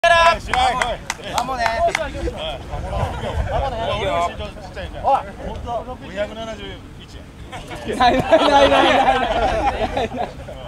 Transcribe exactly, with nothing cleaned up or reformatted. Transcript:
あ、もうね。 ごひゃくななじゅういち。 ないないないないないない。